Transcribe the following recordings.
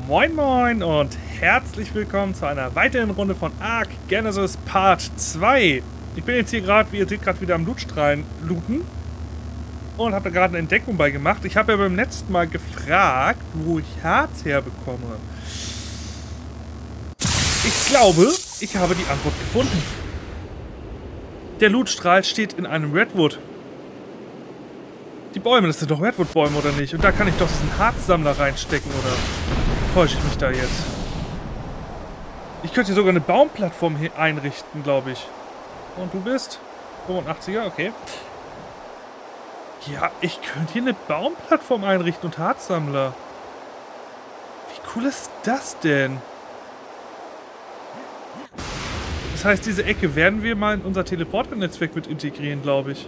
Moin Moin und herzlich willkommen zu einer weiteren Runde von Ark Genesis Part 2. Ich bin jetzt hier gerade, wie ihr seht, gerade wieder am Lootstrahlen looten und habe da gerade eine Entdeckung bei gemacht. Ich habe ja beim letzten Mal gefragt, wo ich Harz herbekomme. Ich glaube, ich habe die Antwort gefunden. Der Lootstrahl steht in einem Redwood. Die Bäume, das sind doch Redwood-Bäume, oder nicht? Und da kann ich doch diesen Harzsammler reinstecken, oder täusche ich mich da jetzt? Ich könnte hier sogar eine Baumplattform hier einrichten, glaube ich. Und du bist? 85er, okay. Ja, ich könnte hier eine Baumplattform einrichten und Harzsammler. Wie cool ist das denn? Das heißt, diese Ecke werden wir mal in unser Teleporter-Netzwerk mit integrieren, glaube ich.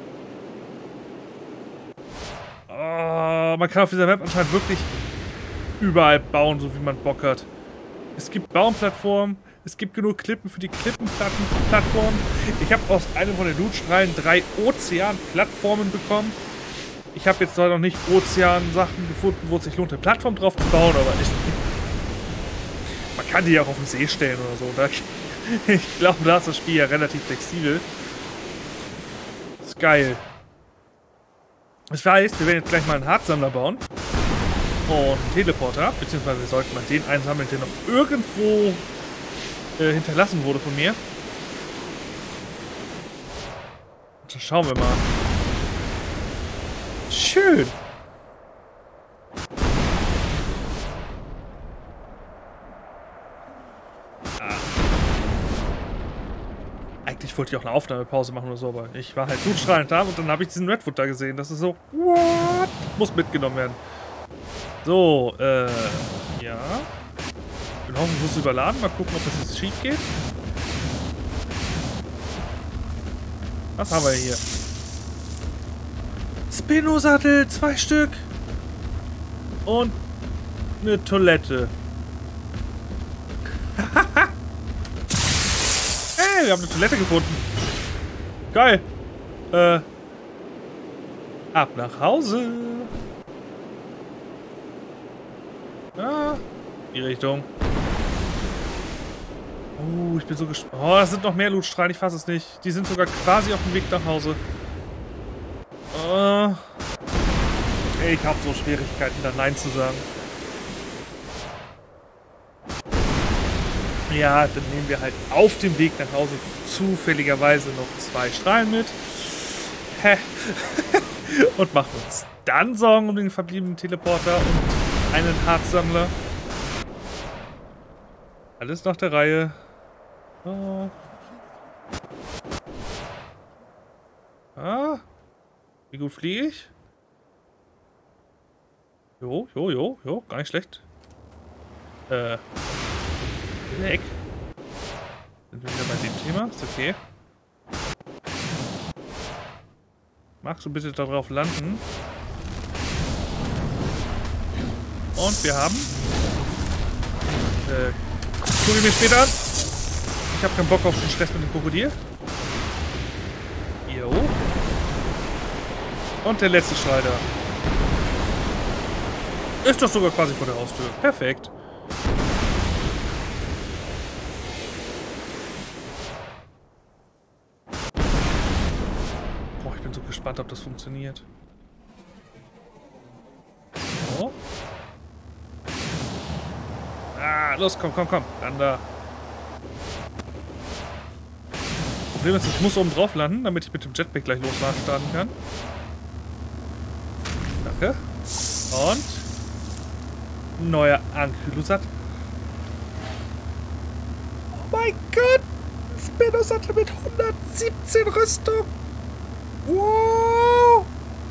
Oh, man kann auf dieser Map anscheinend wirklich überall bauen, so wie man Bock hat. Es gibt Baumplattformen, es gibt genug Klippen für die Klippenplattformen. Ich habe aus einem von den Lootstrahlen 3 Ozeanplattformen bekommen. Ich habe jetzt zwar noch nicht Ozean-Sachen gefunden, wo es sich lohnt, eine Plattform drauf zu bauen, aber man kann die ja auch auf den See stellen oder so. Ich glaube, da ist das Spiel ja relativ flexibel. Das ist geil. Das heißt, wir werden jetzt gleich mal einen Harzsammler bauen. Und einen Teleporter. Beziehungsweise wir sollten mal den einsammeln, der noch irgendwo hinterlassen wurde von mir. Und dann schauen wir mal. Schön. Eigentlich wollte ich auch eine Aufnahmepause machen oder so, aber ich war halt blutstrahlend da und dann habe ich diesen Redwood da gesehen. Das ist so, what? Muss mitgenommen werden. So, ja. Ich bin hoffentlich muss überladen. Mal gucken, ob das jetzt schief geht. Was haben wir hier? Spino-Sattel, 2 Stück. Und eine Toilette. Hey, wir haben eine Toilette gefunden. Geil. Ab nach Hause. Ja, die Richtung. Oh, ich bin so gespannt. Oh, das sind noch mehr Lootstrahlen, ich fasse es nicht. Die sind sogar quasi auf dem Weg nach Hause. Ich habe so Schwierigkeiten, da Nein zu sagen. Ja, dann nehmen wir halt auf dem Weg nach Hause zufälligerweise noch 2 Strahlen mit. Und machen uns dann Sorgen um den verbliebenen Teleporter und einen Harzsammler. Alles nach der Reihe. Oh. Ah. Wie gut fliege ich? Jo, gar nicht schlecht. Leck. Sind wir wieder bei dem Thema? Ist okay. Magst du bitte darauf landen? Und wir haben... guck ich mir später an. Ich habe keinen Bock auf den Stress mit dem Krokodil. Jo. Und der letzte Schalter. Ist doch sogar quasi vor der Haustür. Perfekt. Boah, ich bin so gespannt, ob das funktioniert. So. Ah, los, komm. Dann da. Problem ist, ich muss oben drauf landen, damit ich mit dem Jetpack gleich losstarten kann. Danke. Und neuer Ankylosat. Oh mein Gott! Spino-Sattel mit 117 Rüstung! Wow!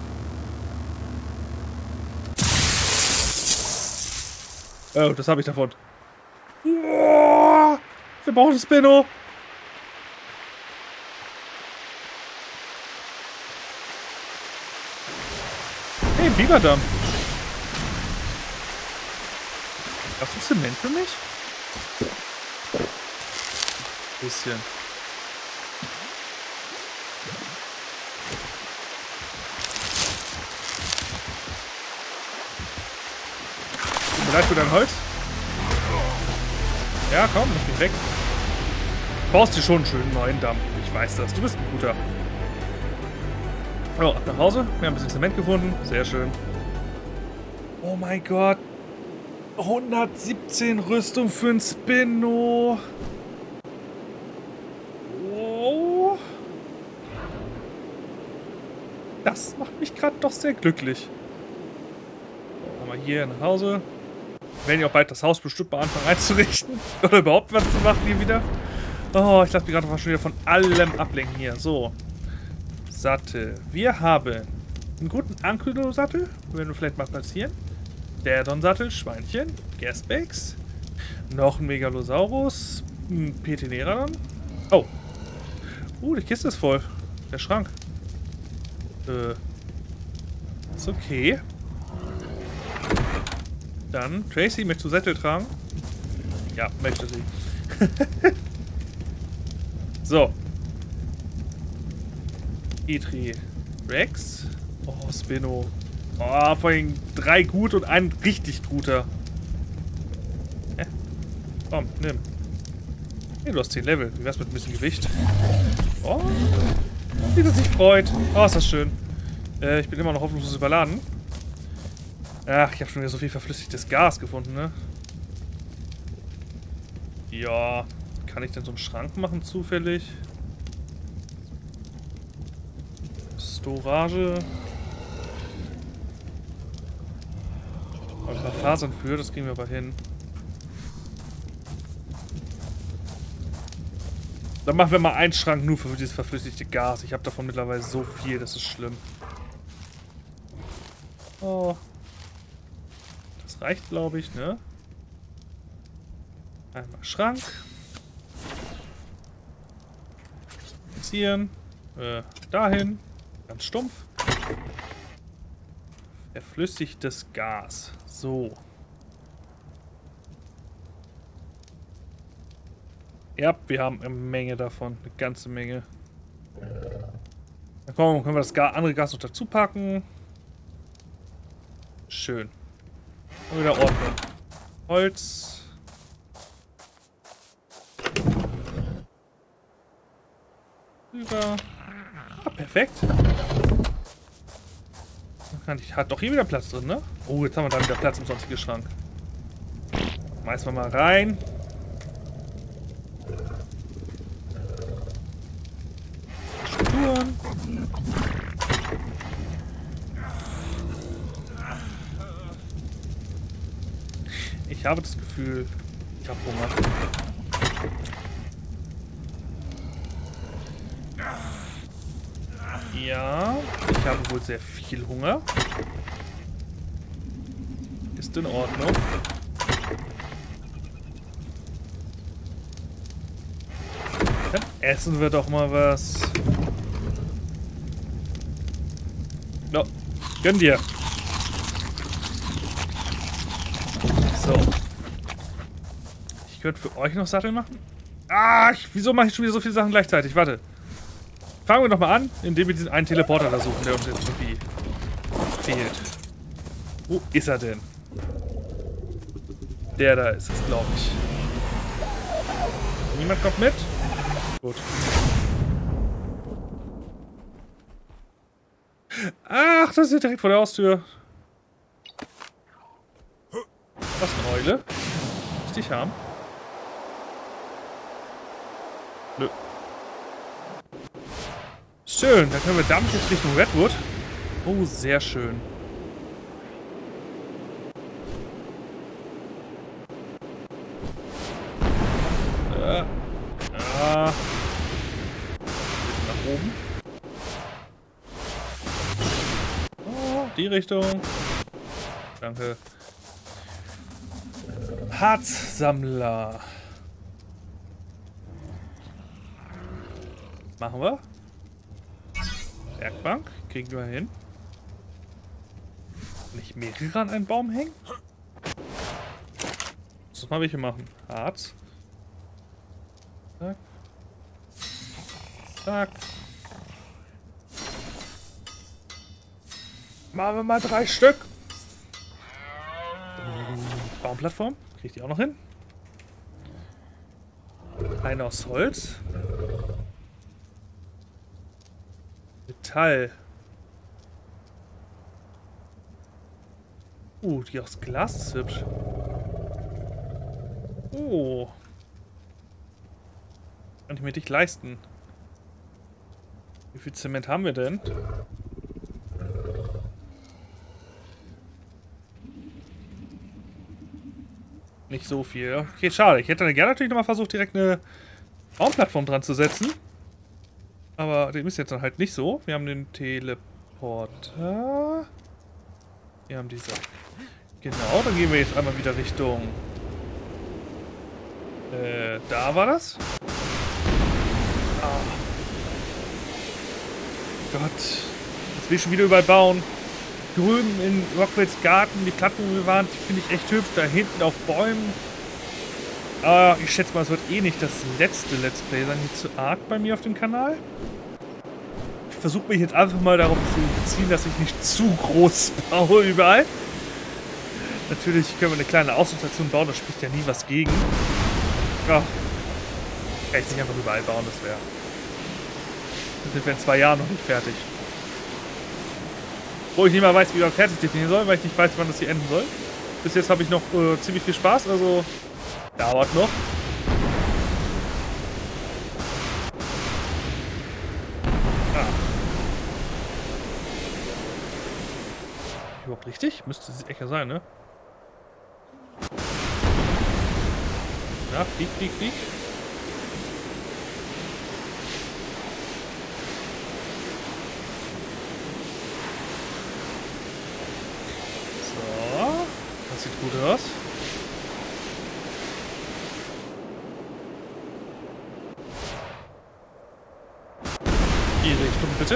Oh, das habe ich davon. Wow! Wir brauchen Spino! Hey, Biberdamm! Hast du Zement für mich? Bisschen. Tut mir leid für dein Holz. Ja, komm, lass mich weg. Du brauchst dir schon einen schönen neuen Damm. Ich weiß das. Du bist ein guter. So, ab nach Hause. Wir haben ein bisschen Zement gefunden. Sehr schön. Oh mein Gott. 117 Rüstung für ein Spinno. Oh. Das macht mich gerade doch sehr glücklich. So, haben wir hier nach Hause. Wir werden ja auch bald das Haus bestimmt mal anfangen einzurichten. Oder überhaupt was zu machen hier wieder. Oh, ich lasse mich gerade schon wieder von allem ablenken hier. So. Sattel. Wir haben einen guten Ankylo-Sattel. Werden wir vielleicht mal platzieren. Derdon-Sattel, Schweinchen. Gasbacks. Noch ein Megalosaurus. Ein Peteneradon. Oh. Die Kiste ist voll. Der Schrank. Ist okay. Dann, Tracy, möchtest du Sättel tragen? Ja, möchte sie. So. Petri. Rex. Oh, Spinno. Oh, vor allem 3 gut und ein richtig guter. Komm, nimm. Hey, du hast 10 Level. Wie wär's mit ein bisschen Gewicht? Oh. Wie das sich freut. Oh, ist das schön. Ich bin immer noch hoffnungslos überladen. Ach, ich habe schon wieder so viel verflüssigtes Gas gefunden, ne? Ja. Kann ich denn so einen Schrank machen, zufällig? Storage. Ein paar Fasern für, das kriegen wir aber hin. Dann machen wir mal einen Schrank nur für dieses verflüssigte Gas. Ich habe davon mittlerweile so viel, das ist schlimm. Oh. Das reicht, glaube ich, ne? Einmal Schrank. Platzieren. Dahin. Ganz stumpf. Verflüssigtes Gas. So. Ja, wir haben eine Menge davon. Eine ganze Menge. Dann können wir das andere Gas noch dazu packen. Schön. Und wieder Ordnung. Holz. Rüber. Ah, perfekt. Hat doch hier wieder Platz drin, ne? Oh, jetzt haben wir da wieder Platz im sonstigen Schrank. Schmeißen wir mal rein. Strukturen. Ich habe das Gefühl, ich habe Hunger. Ja, ich habe wohl sehr viel Hunger. Ist in Ordnung. Dann essen wir doch mal was. No, gönn dir. So. Ich könnte für euch noch Sattel machen. Ah, wieso mache ich schon wieder so viele Sachen gleichzeitig? Warte. Fangen wir doch mal an, indem wir diesen einen Teleporter da suchen, der uns jetzt irgendwie fehlt. Wo ist er denn? Der da ist es, glaube ich. Niemand kommt mit? Gut. Ach, das ist direkt vor der Haustür. Was, eine Eule? Will ich dich haben? Nö. Schön, dann können wir damit jetzt Richtung Redwood. Oh, sehr schön. Nach oben. Oh, die Richtung. Danke. Harzsammler. Machen wir. Werkbank. Kriegen wir hin. Nicht mehrere an einen Baum hängen? Muss mal welche machen. Harz. Zack. Zack. Machen wir mal 3 Stück. Baumplattform. Krieg ich die auch noch hin? Eine aus Holz. Metall. Die aus Glas ist hübsch. Oh. Kann ich mir dich leisten. Wie viel Zement haben wir denn? Nicht so viel. Okay, schade. Ich hätte gerne natürlich nochmal versucht, direkt eine Raumplattform dran zu setzen. Aber dem ist jetzt dann halt nicht so. Wir haben den Teleporter. Wir haben diese. Genau, dann gehen wir jetzt einmal wieder Richtung. Da war das. Ah. Gott. Jetzt will ich schon wieder überall bauen. Drüben in Rockwells Garten, die Plattform, wo wir waren, die finde ich echt hübsch. Da hinten auf Bäumen. Ich schätze mal, es wird eh nicht das letzte Let's Play sein, hier zu arg bei mir auf dem Kanal. Ich versuche mich jetzt einfach mal darauf zu beziehen, dass ich nicht zu groß baue überall. Natürlich können wir eine kleine Außenstation bauen, da spricht ja nie was gegen. Ja. Kann ich nicht einfach überall bauen, das wäre. Dann sind wir in 2 Jahren noch nicht fertig. Wo ich nicht mal weiß, wie man fertig definieren soll, weil ich nicht weiß, wann das hier enden soll. Bis jetzt habe ich noch ziemlich viel Spaß, also dauert noch. Überhaupt richtig? Müsste es echt sein, ne? Ja, flieg, flieg, flieg. So, das sieht gut aus. Die Richtung bitte.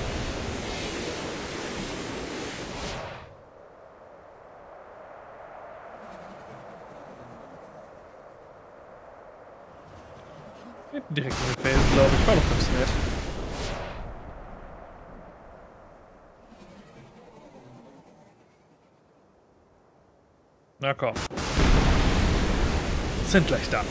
Direkt in den Felsen, glaube ich. War doch ganz nett. Na komm. Sind gleich da.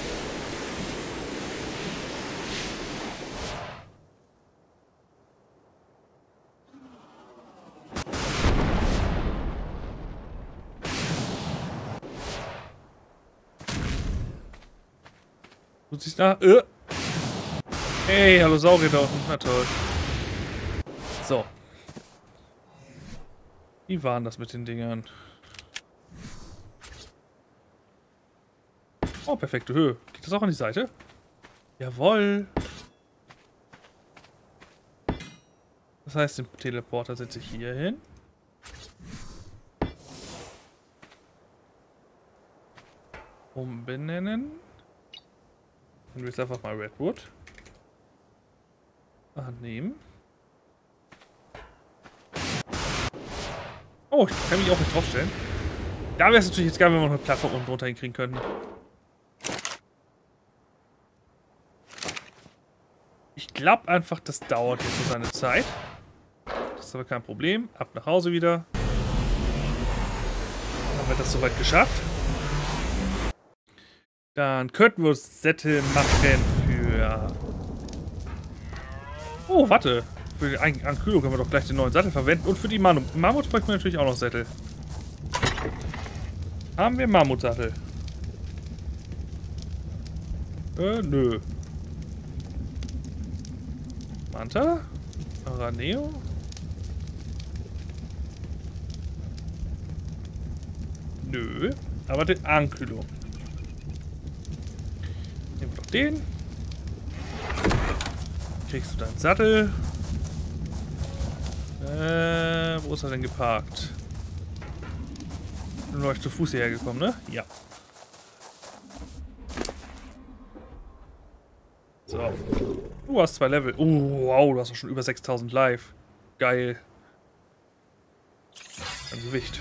Du siehst nach. Hey, hallo Saurier da unten. Na toll. So. Wie waren das mit den Dingern? Oh, perfekte Höhe. Geht das auch an die Seite? Jawohl. Das heißt, den Teleporter setze ich hier hin. Umbenennen. Und wir jetzt einfach mal Redwood. Annehmen. Oh, ich kann mich auch nicht draufstellen. Da wäre es natürlich jetzt geil, wenn wir noch eine Plattform unten drunter hinkriegen könnten. Ich glaube einfach, das dauert jetzt so seine Zeit. Das ist aber kein Problem. Ab nach Hause wieder. Dann haben wir das soweit geschafft. Dann könnten wir uns Sättel machen für... Oh, warte. Für die Ankühlung können wir doch gleich den neuen Sattel verwenden. Und für die Mammuts bräuchten wir natürlich auch noch Sättel. Haben wir Mammutsattel? Nö. Manta? Araneo? Nö. Aber die Ankühlung. Nehmen wir doch den. Kriegst du deinen Sattel. Wo ist er denn geparkt? Nur euch zu Fuß hierher gekommen, ne? Ja. So. Du hast 2 Level. Oh, wow, du hast doch schon über 6000 live. Geil. Ein Gewicht.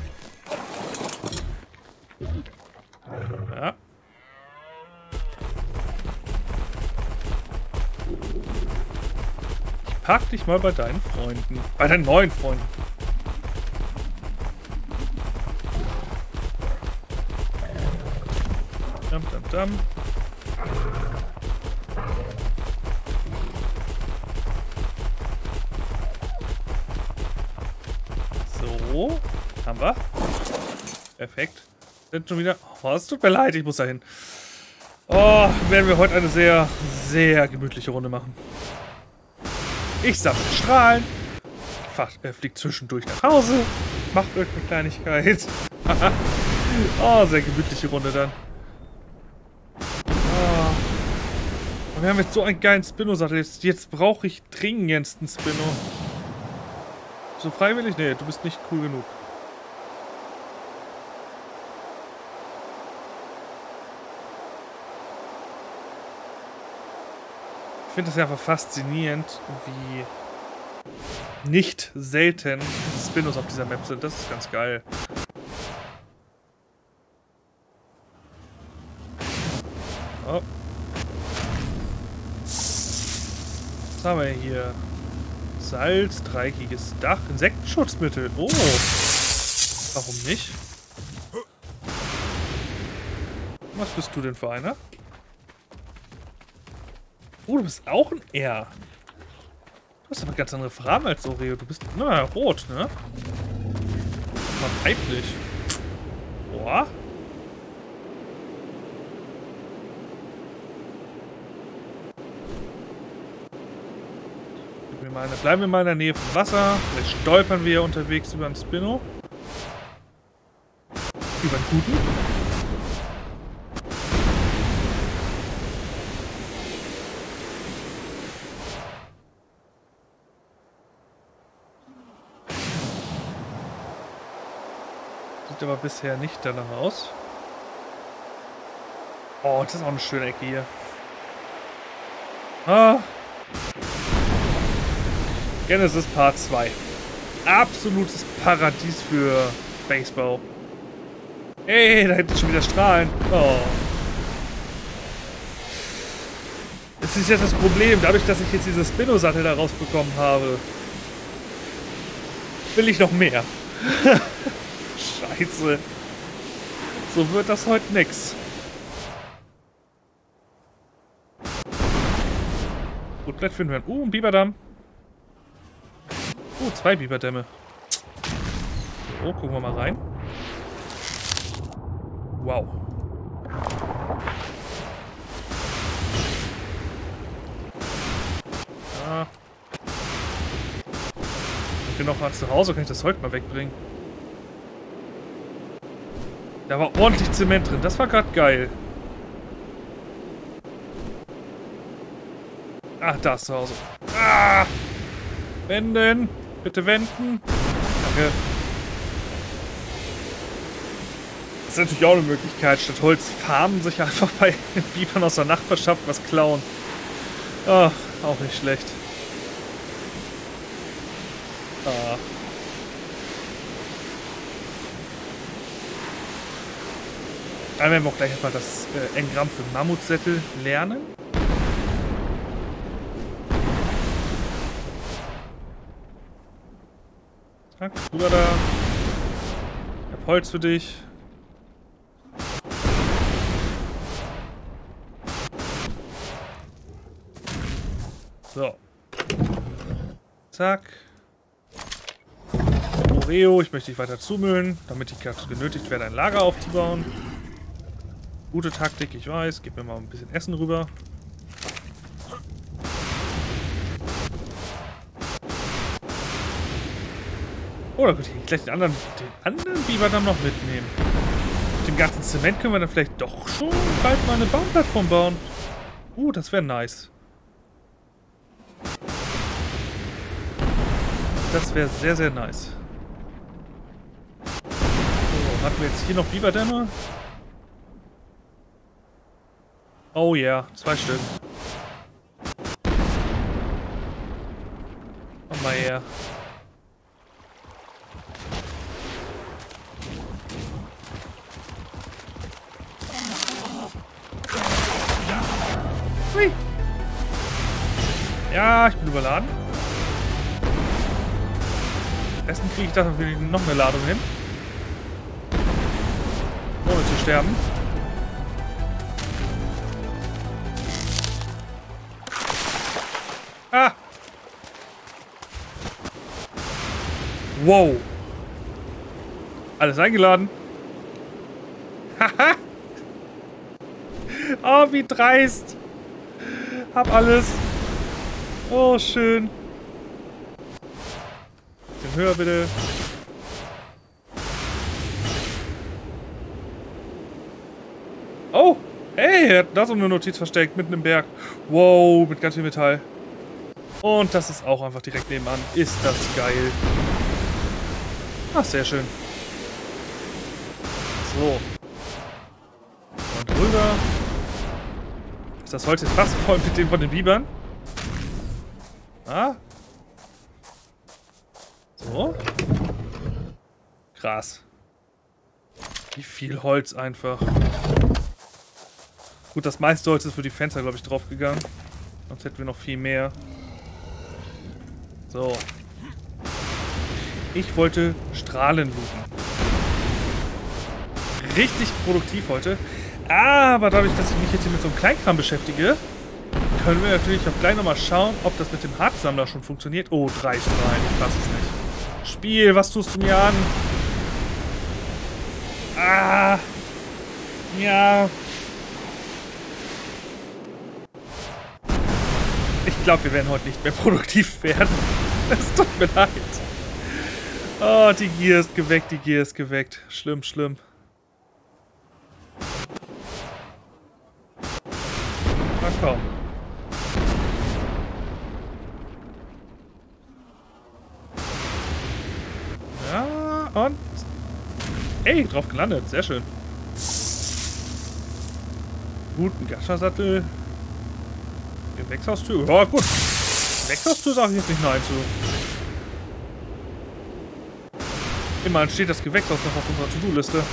Ja. Ich pack dich mal bei deinen Freunden. Bei deinen neuen Freunden. Dam, dam, dam. Wunderbar. Perfekt. Sind schon wieder... Oh, es tut mir leid, ich muss da hin. Oh, werden wir heute eine sehr, sehr gemütliche Runde machen. Ich sammle Strahlen. Fliegt zwischendurch nach Hause. Macht irgendeine Kleinigkeit. Oh, sehr gemütliche Runde dann. Oh. Wir haben jetzt so einen geilen Spinno-Sattel. Jetzt brauche ich dringend einen Spinno. So freiwillig? Nee, du bist nicht cool genug. Ich finde das ja einfach faszinierend, wie nicht selten Spinnos auf dieser Map sind. Das ist ganz geil. Oh. Was haben wir hier? Salz, dreieckiges Dach, Insektenschutzmittel. Oh. Warum nicht? Was bist du denn für einer? Oh, du bist auch ein R. Du hast aber ganz andere Farben als Oreo. Du bist, na, rot, ne? Mal weiblich. Boah. Bleiben wir mal in der Nähe vom Wasser. Vielleicht stolpern wir unterwegs über einen Spinno. Über einen guten. Sieht aber bisher nicht danach aus. Oh, das ist auch eine schöne Ecke hier. Ah. Genesis Part 2. Absolutes Paradies für Baseball. Ey, da hinten schon wieder Strahlen. Oh. Das ist jetzt das Problem. Dadurch, dass ich jetzt dieses Spinno-Sattel da rausbekommen habe, will ich noch mehr. Scheiße. So wird das heute nix. Gut, vielleicht finden wir einen. Ein Biberdamm. 2 Biberdämme. So, gucken wir mal rein. Wow. Ah. Ich bin noch mal zu Hause, kann ich das heute mal wegbringen. Da war ordentlich Zement drin, das war gerade geil. Ach, da ist zu Hause. Ah! Wenden! Bitte wenden! Danke. Das ist natürlich auch eine Möglichkeit, statt Holz farmen, sich einfach bei Bibern aus der Nachbarschaft was klauen. Ah, auch nicht schlecht. Ah. Dann werden wir auch gleich erstmal das Engramm für Mammutsättel lernen. Zack, rüber da. Ich hab Holz für dich. So. Zack. Oreo, ich möchte dich weiter zumüllen, damit ich dazu genötigt werde, ein Lager aufzubauen. Gute Taktik, ich weiß. Gib mir mal ein bisschen Essen rüber. Oh, da könnte ich gleich den anderen Biberdamm noch mitnehmen. Mit dem ganzen Zement können wir dann vielleicht doch schon bald mal eine Bauplattform bauen. Das wäre nice. Das wäre sehr, sehr nice. So, hatten wir jetzt hier noch Biberdämme? Oh ja, yeah, 2 Stück. Komm mal her. Hui. Ja, ich bin überladen. Am besten kriege ich dafür noch eine Ladung hin. Ohne zu sterben. Ah! Wow! Alles eingeladen. Haha. Oh, wie dreist. Hab alles. Oh, schön. Bisschen höher, bitte. Oh, hey, er hat da so eine Notiz versteckt, mitten im Berg. Wow, mit ganz viel Metall. Und das ist auch einfach direkt nebenan. Ist das geil. Ach, sehr schön. So. Und rüber. Ist das Holz jetzt fast voll mit dem von den Bibern? Ah. So. Krass. Wie viel Holz einfach. Gut, das meiste Holz ist für die Fenster, glaube ich, draufgegangen. Sonst hätten wir noch viel mehr. So. Ich wollte Strahlen looten. Richtig produktiv heute. Aber dadurch, dass ich mich jetzt hier mit so einem Kleinkram beschäftige, können wir natürlich auch gleich nochmal schauen, ob das mit dem Harzsammler schon funktioniert. Oh, 3 Strahlen. Ich fasse es nicht. Spiel, was tust du mir an? Ah. Ja. Ich glaube, wir werden heute nicht mehr produktiv werden. Es tut mir leid. Oh, die Gier ist geweckt, die Gier ist geweckt. Schlimm, schlimm. Na komm. Ja, und... Ey, drauf gelandet. Sehr schön. Guten Gascha-Sattel. Gewächshaustür. Ja, gut. Gewächshaustür sage ich jetzt nicht nein zu. Immerhin steht das Gewächshaus noch auf unserer To-Do-Liste.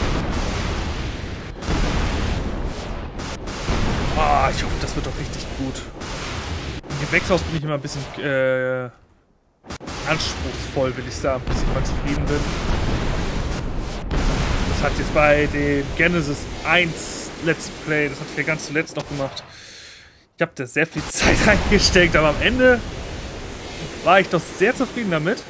Ah, ich hoffe, das wird doch richtig gut. Im Gewächshaus bin ich immer ein bisschen anspruchsvoll, will ich sagen, bis ich mal zufrieden bin. Das hat jetzt bei dem Genesis 1 Let's Play, das hatte ich ja ganz zuletzt noch gemacht. Ich habe da sehr viel Zeit reingesteckt, aber am Ende war ich doch sehr zufrieden damit.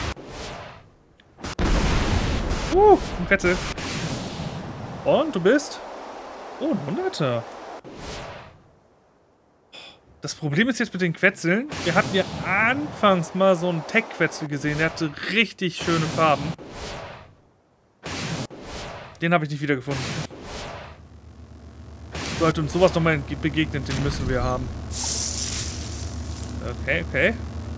Ein Kretzel. Und du bist? Oh, ein 100er. Das Problem ist jetzt mit den Quetzeln. Wir hatten ja anfangs mal so einen Tech-Quetzel gesehen. Der hatte richtig schöne Farben. Den habe ich nicht wiedergefunden. Sollte uns sowas nochmal begegnen, den müssen wir haben. Okay, okay.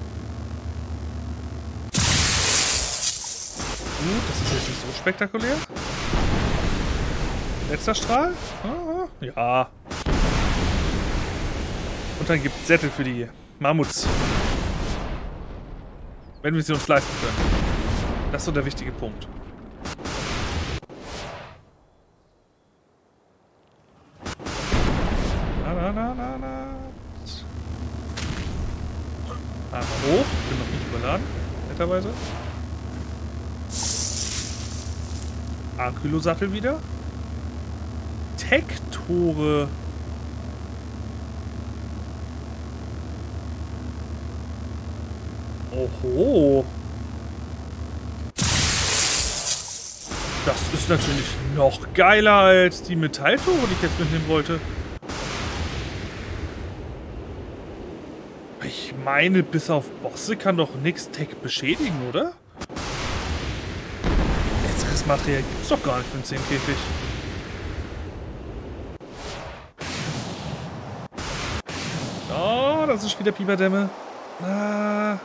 Gut, das ist jetzt nicht so spektakulär. Letzter Strahl? Ah, ja. Und dann gibt es Sättel für die Mammuts. Wenn wir sie uns leisten können. Das ist so der wichtige Punkt. Hoch. Bin noch nicht überladen. Netterweise. Ankylosattel wieder. Tech-Tore. Oho. Das ist natürlich noch geiler als die Metalltore, die ich jetzt mitnehmen wollte. Ich meine, bis auf Bosse kann doch nix Tech beschädigen, oder? Besseres Material gibt's doch gar nicht für den 10-Käfig. Oh, das ist wieder Piberdämme. Ah.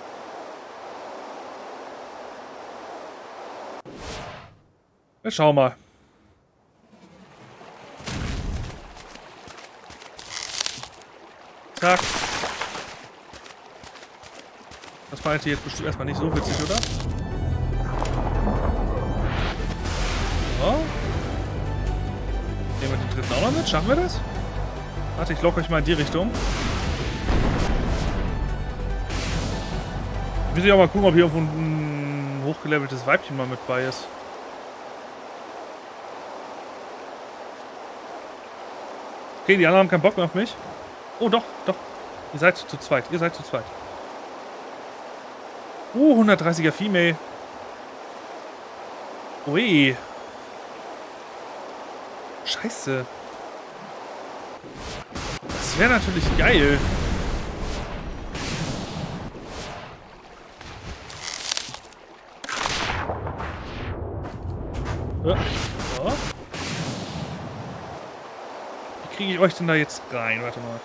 Wir schauen mal. Zack. Das war jetzt bestimmt erstmal nicht so witzig, oder? So. Nehmen wir den dritten auch noch mit. Schaffen wir das? Warte, ich locke euch mal in die Richtung. Ich will auch mal gucken, ob hier irgendwo ein hochgeleveltes Weibchen mal mit bei ist. Okay, die anderen haben keinen Bock mehr auf mich. Oh, doch, doch. Ihr seid zu zweit. Ihr seid zu zweit. 130er Female. Ui. Scheiße. Das wäre natürlich geil. So. Wie kriege ich euch denn da jetzt rein? Warte mal.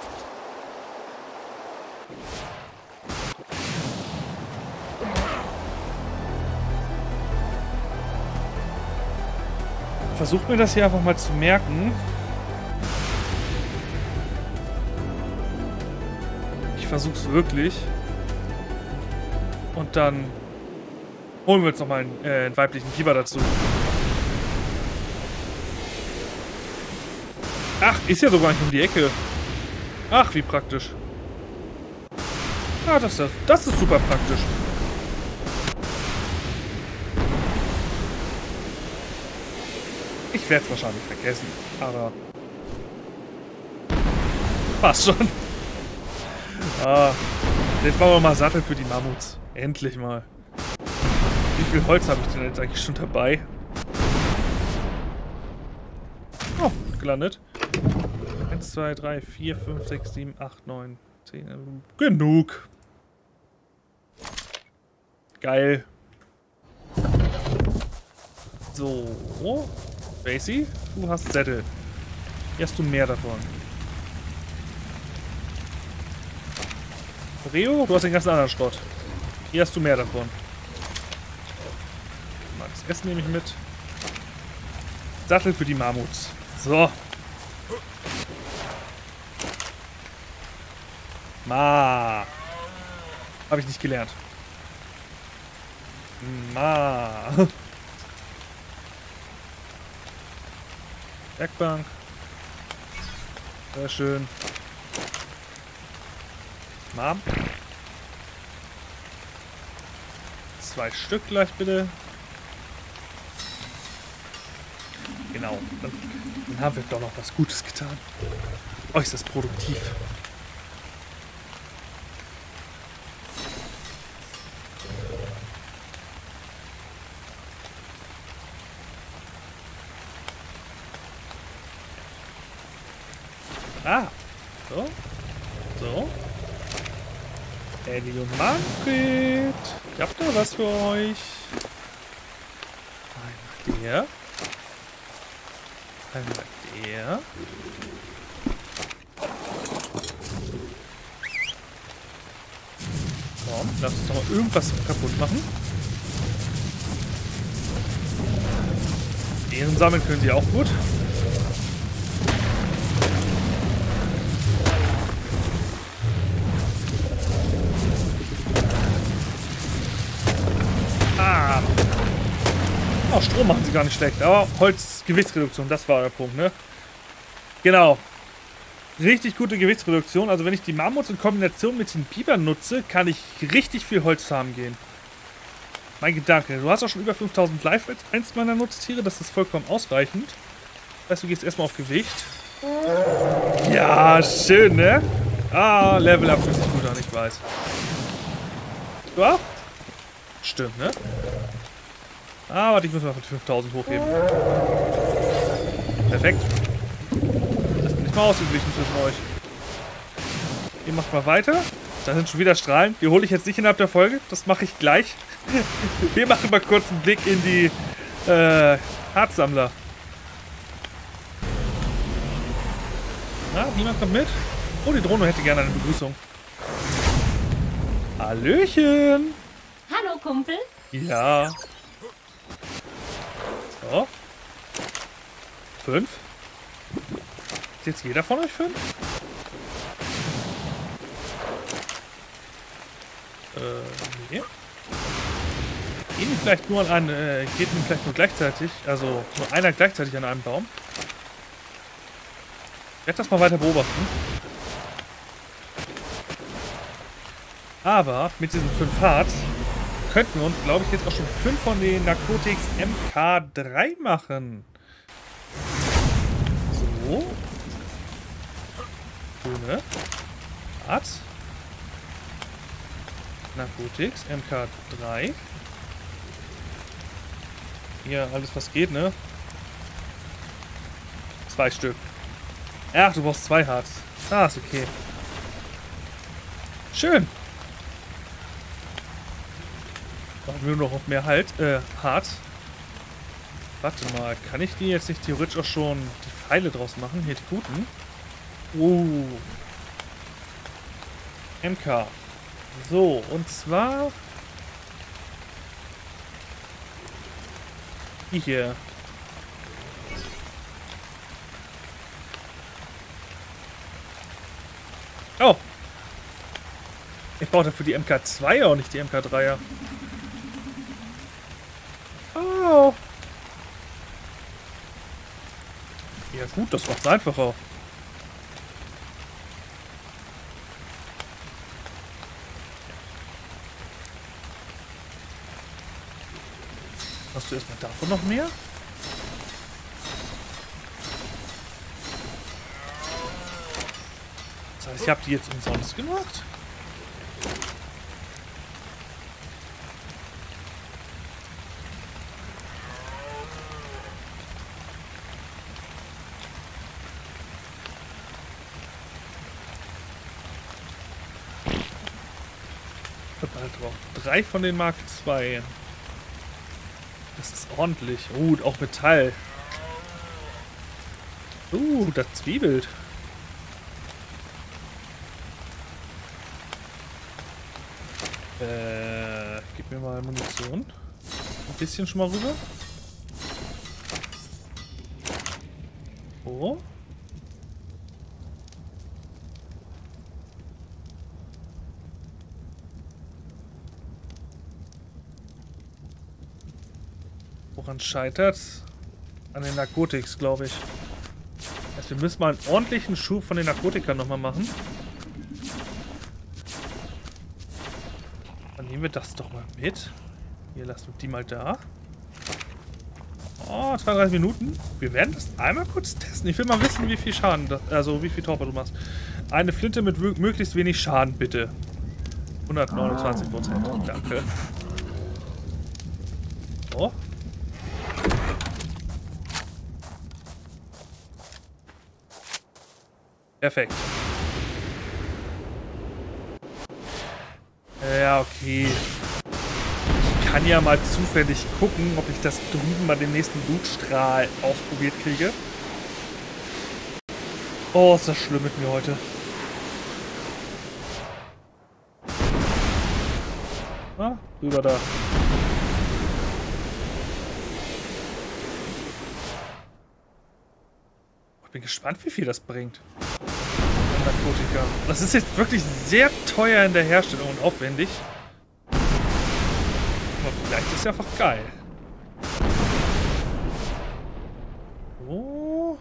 Versucht mir das hier einfach mal zu merken. Ich versuch's wirklich. Und dann holen wir uns nochmal einen weiblichen Biber dazu. Ach, ist ja sogar nicht um die Ecke. Ach, wie praktisch. Ah, das ist super praktisch. Ich werde es wahrscheinlich vergessen, aber passt schon. Ah, jetzt bauen wir mal Sattel für die Mammuts. Endlich mal. Wie viel Holz habe ich denn jetzt eigentlich schon dabei? Oh, gelandet. 1, 2, 3, 4, 5, 6, 7, 8, 9, 10. Genug. Geil. So. Basie, du hast Sättel. Hier hast du mehr davon. Rio, du hast den ganzen anderen Schrott. Hier hast du mehr davon. Mal das Essen nehme ich mit. Sattel für die Mammuts. So. Ma. Habe ich nicht gelernt. Ma. Werkbank. Sehr schön. Mom. 2 Stück gleich bitte. Genau. Dann haben wir doch noch was Gutes getan. Äußerst produktiv. Ah. So. So. Ellie und Manfred. Ich hab da was für euch. Einmal der. Einmal der. Komm, lass uns doch mal irgendwas kaputt machen. Ehren sammeln können sie auch gut. Oh, Strom machen sie gar nicht schlecht. Aber Holz-Gewichtsreduktion, das war der Punkt, ne? Genau. Richtig gute Gewichtsreduktion. Also wenn ich die Mammuts in Kombination mit den Bibern nutze, kann ich richtig viel Holz farmen gehen. Mein Gedanke. Du hast auch schon über 5000 Life als eins meiner Nutztiere. Das ist vollkommen ausreichend. Das heißt, du gehst erstmal auf Gewicht. Ja, schön, ne? Ah, Level Up fühlt sich gut an, ich weiß. Du auch? Stimmt, ne? Ah, warte, ich muss mal von 5000 hochheben. Perfekt. Das bin ich mal ausgeglichen zwischen euch. Ihr macht mal weiter. Da sind schon wieder Strahlen. Die hole ich jetzt nicht innerhalb der Folge. Das mache ich gleich. Wir machen mal kurz einen Blick in die Harzsammler. Na, niemand kommt mit? Oh, die Drohne hätte gerne eine Begrüßung. Hallöchen. Hallo, Kumpel. Ja. So. 5. Ist jetzt jeder von euch 5? Nee. Gehen die vielleicht nur an einen, geht die vielleicht nur gleichzeitig, also nur einer gleichzeitig an einem Baum? Ich werde das mal weiter beobachten. Aber mit diesen 5 Hearts könnten wir uns, glaube ich, jetzt auch schon 5 von den Narcotics MK3 machen. So. Ohne. Hearts. Narcotics MK3. Hier alles was geht, ne? 2 Stück. Ach, du brauchst 2 Harz. Ah, ist okay. Schön. Machen wir nur noch auf mehr Harz. Warte mal, kann ich die jetzt nicht theoretisch auch schon die Pfeile draus machen? Hier die guten. MK. So, und zwar die hier. Oh. Ich brauche dafür die MK2 auch nicht die MK3er. Oh. Ja gut, das macht's einfacher. Hast du erstmal davon noch mehr? Das heißt, ich habe die jetzt umsonst gemacht? Drauf. 3 von den Mark II. Das ist ordentlich. Auch Metall. Das zwiebelt. Gib mir mal Munition. Ein bisschen schon mal rüber. Oh. Woran scheitert's? An den Narkotics, glaube ich. Also wir müssen mal einen ordentlichen Schub von den Narkotikern nochmal machen. Dann nehmen wir das doch mal mit. Hier lassen wir die mal da. Oh, 32 Minuten. Wir werden das einmal kurz testen. Ich will mal wissen, wie viel Schaden, wie viel Torpor du machst. Eine Flinte mit möglichst wenig Schaden, bitte. 129%. Danke. Oh. Perfekt. Ja, okay. Ich kann ja mal zufällig gucken, ob ich das drüben bei dem nächsten Blutstrahl ausprobiert kriege. Oh, ist das schlimm mit mir heute. Ah, rüber da. Ich bin gespannt, wie viel das bringt. Narkotika. Das ist jetzt wirklich sehr teuer in der Herstellung und aufwendig. Aber vielleicht ist es ja einfach geil. Oh.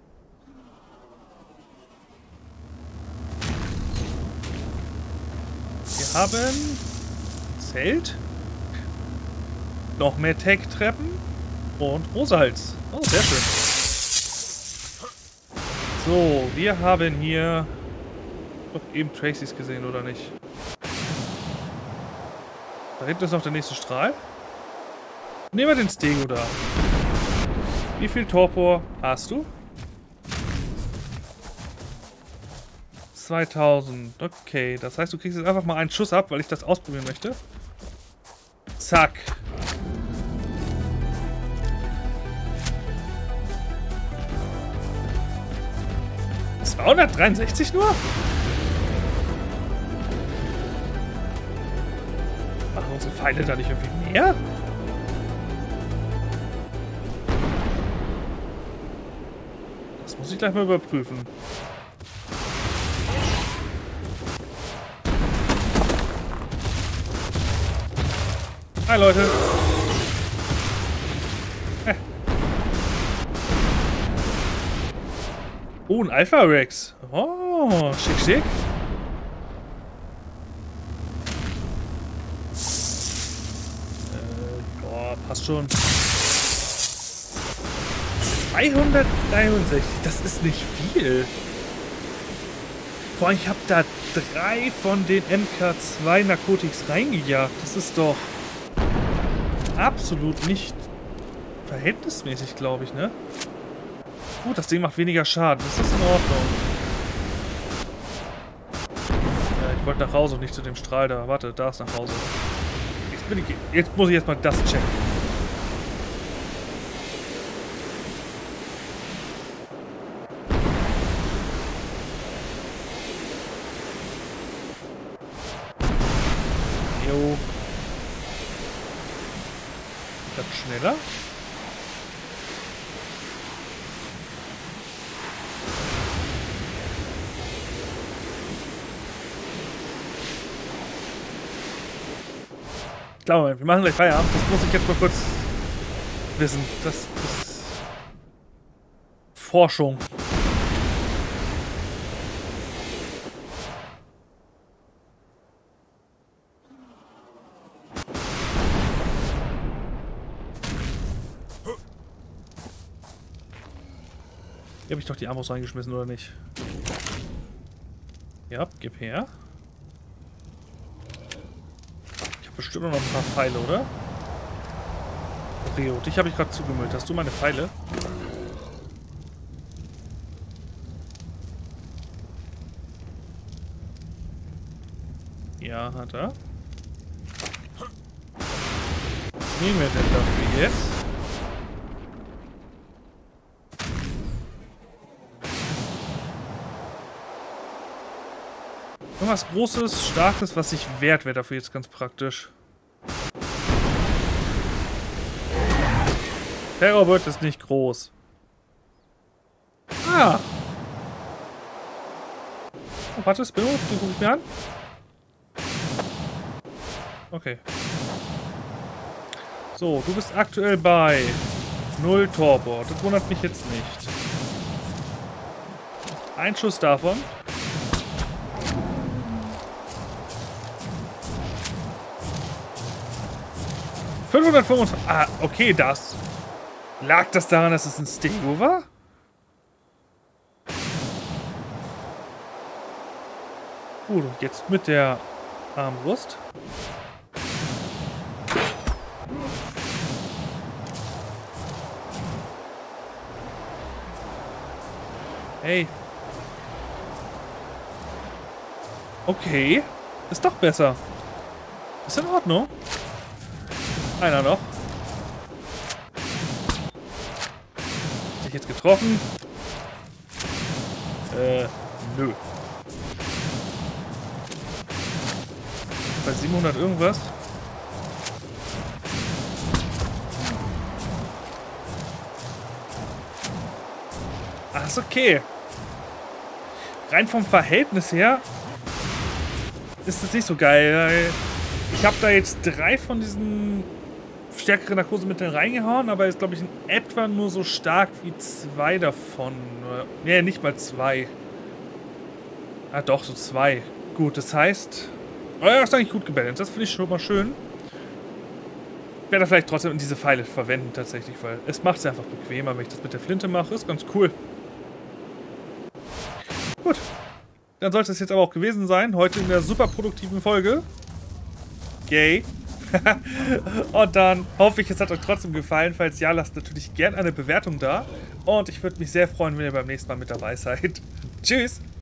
Wir haben Zelt. Noch mehr Tech-Treppen. Und Rosaholz. Oh, sehr schön. So, wir haben hier doch eben Tracys gesehen, oder nicht? Da hinten ist noch der nächste Strahl. Nehmen wir den Stego da. Wie viel Torpor hast du? 2000. Okay, das heißt, du kriegst jetzt einfach mal einen Schuss ab, weil ich das ausprobieren möchte. Zack. Das war 163 nur? Machen unsere Pfeile da nicht irgendwie mehr? Das muss ich gleich mal überprüfen. Hi Leute. Oh, ein Alpha Rex. Oh, schick, schick. Boah, passt schon. 263, das ist nicht viel. Vor allem, ich habe da 3 von den MK2 Narkotics reingejagt. Das ist doch absolut nicht verhältnismäßig, glaube ich, ne? Gut, das Ding macht weniger Schaden. Das ist in Ordnung. Ja, ich wollte nach Hause und nicht zu dem Strahl da. Warte, da ist nach Hause. Jetzt muss ich erstmal das checken. Jo. Das schneller? Ich glaube, wir machen gleich Feierabend. Das muss ich jetzt mal kurz wissen. Das ist Forschung. Hier habe ich doch die Amos reingeschmissen, oder nicht? Ja, gib her. Bestimmt noch ein paar Pfeile, oder? Rio, dich habe ich gerade zugemüllt. Hast du meine Pfeile? Ja, hat er. Was nehmen wir denn dafür jetzt? Irgendwas Großes, Starkes, was sich wehrt, wäre dafür jetzt ganz praktisch. Terrorbird ist nicht groß. Ah! Oh, warte, Spinno, den gucke ich mir an. Okay. So, du bist aktuell bei 0 Torbord. Das wundert mich jetzt nicht. Ein Schuss davon. Ah, okay, das. Lag das daran, dass es ein Stego war? Gut, und jetzt mit der Armbrust. Hey. Okay. Ist doch besser. Ist in Ordnung. Einer noch. Hat sich jetzt getroffen? Nö. Bei 700 irgendwas? Ach, ist okay. Rein vom Verhältnis her ist es nicht so geil. Ich habe da jetzt 3 von diesen stärkeren Narkosemitteln reingehauen, aber ist, glaube ich, in etwa nur so stark wie 2 davon. Nee, nicht mal 2. Ah, doch, so 2. Gut, das heißt... Oh ja, das ist eigentlich gut gebalanced. Das finde ich schon mal schön. Ich werde da vielleicht trotzdem diese Pfeile verwenden, tatsächlich, weil es macht es einfach bequemer, wenn ich das mit der Flinte mache. Ist ganz cool. Gut. Dann sollte es jetzt aber auch gewesen sein. Heute in der super produktiven Folge. Yay. Und dann hoffe ich, es hat euch trotzdem gefallen. Falls ja, lasst natürlich gerne eine Bewertung da. Und ich würde mich sehr freuen, wenn ihr beim nächsten Mal mit dabei seid. Tschüss!